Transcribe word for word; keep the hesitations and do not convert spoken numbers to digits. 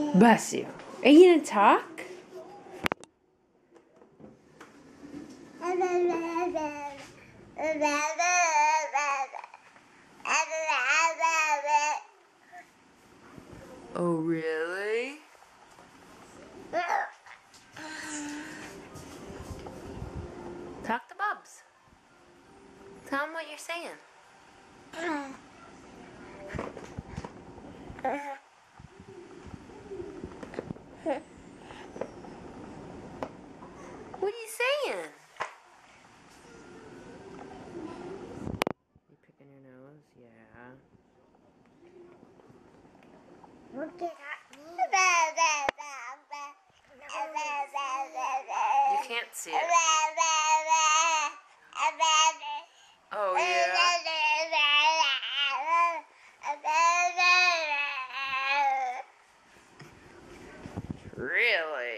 Bless you. Are you gonna talk? Oh, really? Talk to Bubs. Tell him what you're saying. What are you saying? You picking your nose? Yeah. Look at me. You can't see it. Oh, yeah. Really?